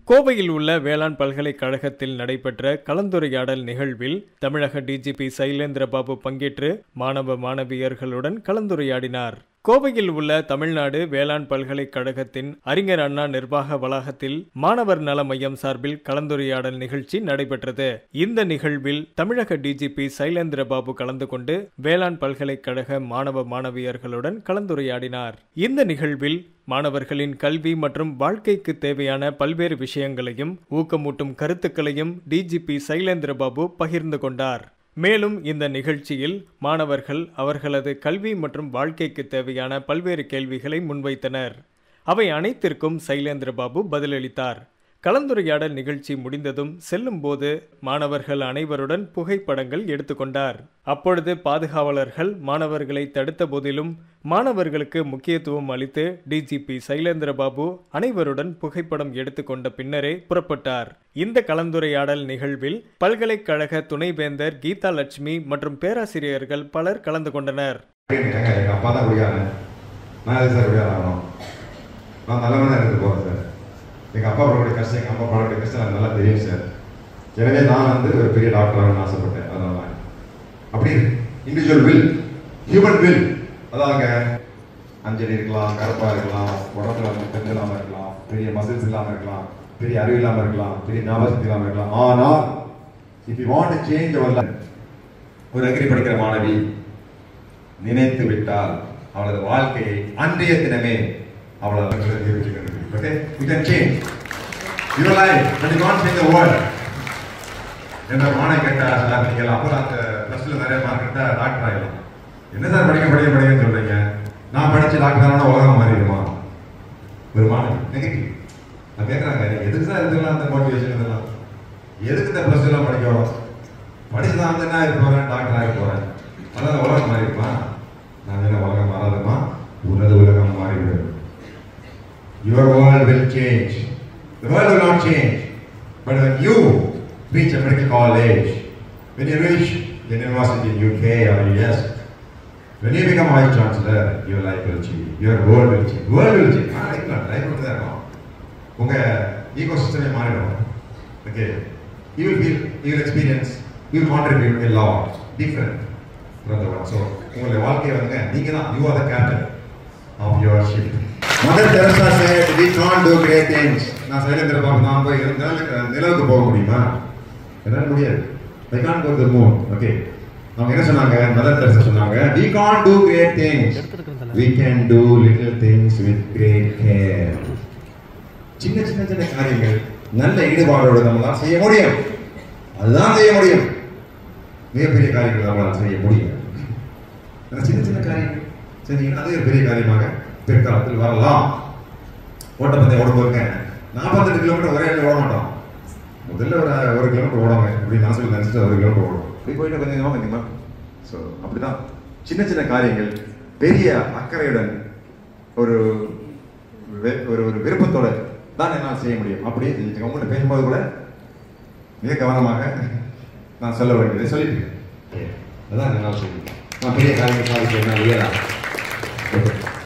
கோவையில் உள்ள வேளாண் பல்கலைக்கழகத்தில் நடைபெற்ற கலந்துரையாடல் நிகழ்வில் தமிழக டிஜிபி சைலேந்திரபாபு பங்கேற்று மாணவ மாணவியர்களுடன் கலந்துரையாடினார். கோவையில் உள்ள தமிழ்நாடு வேளாண் பல்கலைக்கழகத்தின் அறிஞர் அண்ணா நிர்வாக வளாகத்தில் மாணவர் நல மையம் சார்பில் கலந்துரையாடல் நிகழ்ச்சி நடைபெற்றது. இந்த நிகழ்வில் தமிழக டிஜிபி சைலேந்திரபாபு கலந்து கொண்டு வேளாண் பல்கலைக்கழக மாணவ மாணவியர்களுடன் கலந்துரையாடினார். இந்த நிகழ்வில் மாணவர்களின் கல்வி மற்றும் வாழ்க்கைக்கு தேவையான பல்வேறு விஷயங்களையும் ஊக்கமூட்டும் கருத்துக்களையும் டிஜிபி சைலேந்திரபாபு பகிர்ந்து கொண்டார். மேலும் இந்த நிகழ்ச்சியில் மாணவர்கள் அவர்களது கல்வி மற்றும் வாழ்க்கைக்கு தேவையான பல்வேறு கேள்விகளை முன்வைத்தனர். அவை அனைத்திற்கும் சைலேந்திரபாபு பதிலளித்தார். கலந்துரையாடல் நிகழ்ச்சி முடிந்ததும் செல்லும் போது மாணவர்கள் அனைவருடன் புகைப்படங்கள் எடுத்துக்கொண்டார். அப்பொழுது பாதுகாவலர்கள் மாணவர்களை தடுத்த போதிலும் மாணவர்களுக்கு முக்கியத்துவம் அளித்து டிஜிபி சைலேந்திரபாபு அனைவருடன் புகைப்படம் எடுத்துக்கொண்ட பின்னரே புறப்பட்டார். இந்த கலந்துரையாடல் நிகழ்வில் பல்கலைக்கழக துணைவேந்தர் கீதா லட்சுமி மற்றும் பேராசிரியர்கள் பலர் கலந்து கொண்டனர். எங்கள் அப்பா படக்கூடிய கஷ்டம், எங்கள் அம்மா படக்கூடிய கஷ்டம் எனக்கு நல்லா தெரியும் சார். எனவே நான் ஒரு பெரிய டாக்டராகணும்னு ஆசைப்பட்டேன். அதனால அப்படி இண்டிவிஜுவல் வில், ஹியூமன் வில், அதாங்க அஞ்சலி இருக்கலாம், கருப்பாக இருக்கலாம், உடம்புல பெண் இல்லாமல் இருக்கலாம், பெரிய மசில்ஸ் இல்லாமல் இருக்கலாம், பெரிய அறிவு இல்லாமல் இருக்கலாம், பெரிய ஞாபகம் இல்லாமல் இருக்கலாம். ஆனால் if you want to change our life, ஒரு அக்ரி படிக்கிற மாணவி நினைத்து விட்டால் அவளது வாழ்க்கையை அன்றைய தினமே அவளை okay, you can change your life, but you can't change the world. என்ன மாணை கேட்டா சார் நீங்கள் அப்போ அந்த ப்ளஸ்ல நிறைய மார்க் எடுத்தா டாக்டர் ஆகிடலாம். என்ன சார் படிக்கன்னு சொல்றீங்க? நான் படிச்சு டாக்டர் ஆனால் உலகம் மாறிடுமா? ஒரு மாணவி நெகட்டிவ். நான் கேட்குறாங்க, எதுக்கு சார் இதெல்லாம் அந்த மோட்டிவேஷன் இதெல்லாம் எதுக்கு இந்த ப்ளஸ் எல்லாம் படிக்கிறோம்? படிச்சுதான் வந்து என்ன ஆகிட்டு போறேன், டாக்டர் ஆகி போறேன், அதான் உலகம் மாறிடுமா? நான் என்ன உலகம் மாறாதுமா? உனது உலகம் மாறிவிடும். Your world will change. The world will not change. But when you reach a medical college, when you reach the university in UK or US, when you become vice chancellor, your life will change. Your world will change. World will change. Life will change. Unga ecosystem மாறிடும். Okay. You will experience, you will contribute a lot different from the world. So, உங்களுடைய வாழ்க்கை வந்து நீங்க தான், you are the captain of your ship. Mother Teresa said, we can't do great things. நான் சைலேந்திரபாபு நான் போய் நிலவுக்கு போக முடியுமா? என்னால முடியாது. I can't go to the moon. Okay. அவங்க என்ன சொன்னாங்க? மதர் தெரசா சொன்னாங்க, we can't do great things. We can do little things with great care. சின்ன சின்ன காரியங்கள் நல்ல ஈடுபாடோடு நம்மளால் செய்ய முடியும். அதுதான் செய்ய முடியும். மிகப்பெரிய காரியங்கள் நம்மளால் செய்ய முடியும். சின்ன சின்ன காரியங்கள் செஞ்சீங்கன்னா அது பெரிய காரியமாக பிற்காலத்தில் வரலாம். ஓட்டப்பந்தயம் ஓடும்போதுங்க 48 கிலோமீட்டர் ஒரே இடத்துல ஓட மாட்டோம். முதல்ல ஒரு கிலோமீட்டர் ஓடுவாங்க, இப்படி மனசுல நினைச்சிட்டு 1 கிலோமீட்டர் ஓடும், இப்படி போயிட்டு கொஞ்சமா. ஸோ அப்படிதான் சின்ன சின்ன காரியங்கள் பெரிய அக்கறையுடன் ஒரு விருப்பத்தோட தான் என்னால் செய்ய முடியும். அப்படியே செஞ்சுட்டு உங்கள்கிட்ட பேசும்போது கூட மிக கவனமாக நான் சொல்ல வேண்டியதை சொல்லிட்டு அதான் என்னால் செய்ய முடியும். நான் பெரிய காரியங்கள் சாதிக்க என்னால் இயலாது.